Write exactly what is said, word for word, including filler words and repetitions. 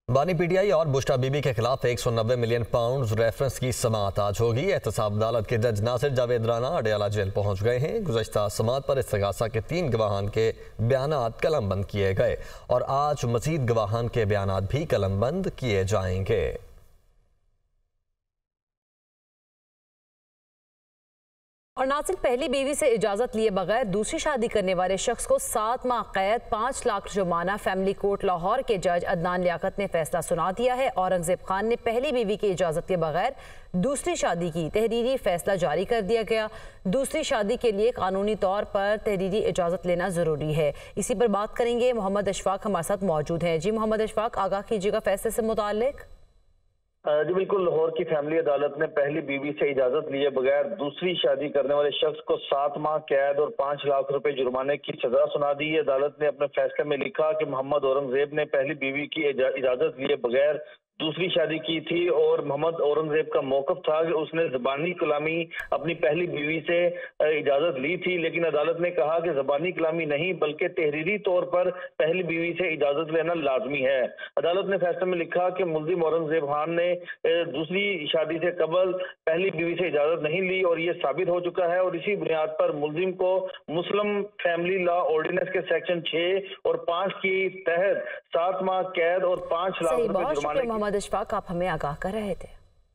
बानी पीटीआई और बुश्रा बीबी के खिलाफ एक सौ नब्बे मिलियन पाउंड रेफरेंस की समाअत आज होगी। एहतसाब अदालत के जज नासिर जावेद राना अडयाला जेल पहुंच गए हैं। गुज़श्ता समाअत पर इस्तगासा के तीन गवाहान के बयानात कलमबंद किए गए और आज मजीद गवाहान के बयानात भी कलमबंद किए जाएंगे। और नासिर, पहली बीवी से इजाजत लिए बगैर दूसरी शादी करने वाले शख्स को सात माह कैद, पाँच लाख जुर्माना। फैमिली कोर्ट लाहौर के जज अदनान लियाकत ने फैसला सुना दिया है। औरंगजेब खान ने पहली बीवी की इजाजत के बगैर दूसरी शादी की, तहरीरी फैसला जारी कर दिया गया। दूसरी शादी के लिए कानूनी तौर पर तहरीरी इजाजत लेना जरूरी है। इसी पर बात करेंगे। मोहम्मद अशफाक हमारे साथ मौजूद हैं। जी मोहम्मद अशफाक, आगाह कीजिएगा फैसले से मुताल्लिक। जी बिल्कुल, लाहौर की फैमिली अदालत ने पहली बीवी से इजाजत लिए बगैर दूसरी शादी करने वाले शख्स को सात माह कैद और पाँच लाख रुपए जुर्माने की सजा सुना दी है। अदालत ने अपने फैसले में लिखा कि मोहम्मद औरंगजेब ने पहली बीवी की इजाजत लिए बगैर दूसरी शादी की थी और मोहम्मद औरंगजेब का मौकफ था कि उसने ज़बानी कलामी अपनी पहली बीवी से इजाजत ली थी, लेकिन अदालत ने कहा कि ज़बानी कलामी नहीं बल्कि तहरीरी तौर पर पहली बीवी से इजाजत लेना लाजमी है। अदालत ने फैसले में लिखा कि मुल्जिम औरंगजेब खान ने दूसरी शादी से कबल पहली बीवी से इजाजत नहीं ली और ये साबित हो चुका है और इसी बुनियाद पर मुल्जिम को मुस्लिम फैमिली लॉ ऑर्डिनेंस के सेक्शन छह और पाँच के तहत सात माह कैद और पाँच लाख रुपए जुर्माने। मोहम्मद अशफाक, आप हमें आगाह कर रहे थे।